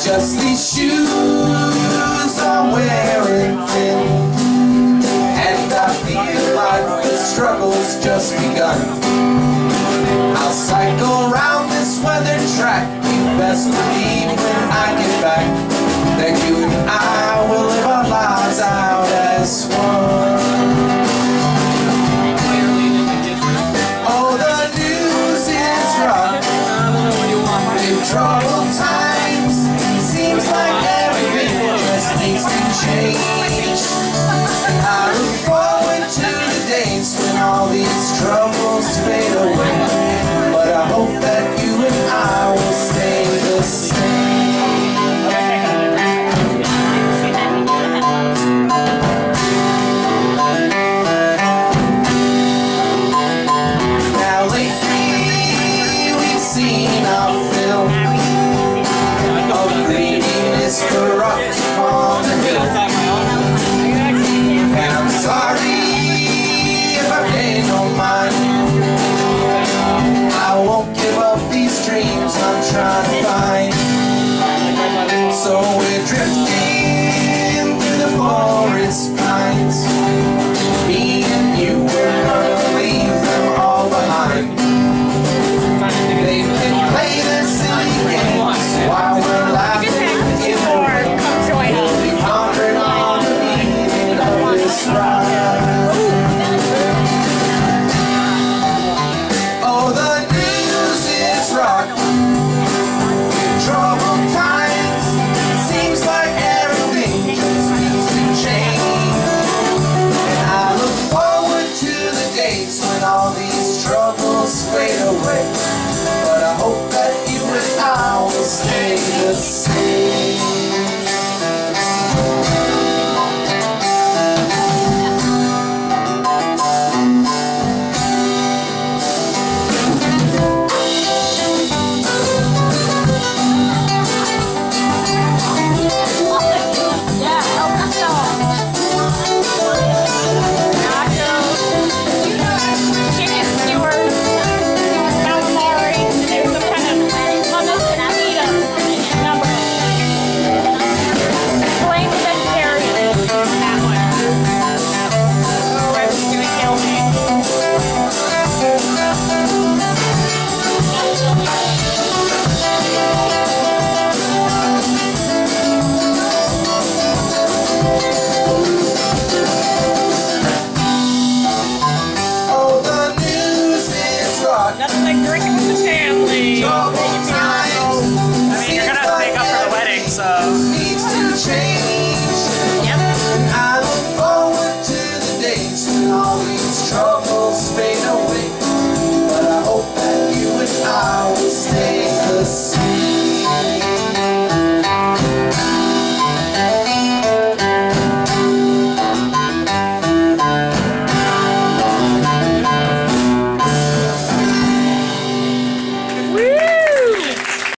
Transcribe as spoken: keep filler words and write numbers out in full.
Just these shoes I'm wearing thin, and I feel like the struggle's just begun. I'll cycle around this weather track. You best believe when I get back that you and I will live our lives out as one. Oh, the news is rough. In troubled times, seems like everything just needs to change. I look forward to the days when all these troubles fade away, but I hope that you and I will stay the same. Now lately we've seen our fill of greediness corrupt on the hill, and I'm sorry if I pay no mind. I won't give up these dreams I'm trying to find. So we're drifting through the forest pines. Me and you, we're gonna leave them all behind. They can play their silly games while we're laughing in the rain. We'll be pondering on the meaning of this ride. Oh, the news is rock. In troubled times, seems like everything just needs to change. And I look forward to the days when all these troubles fade away, but I hope that you and I will stay the same. Nothing like drinking with the family. I mean, you're gonna have to make up for the wedding, so. Yep. I look forward to the days when all these troubles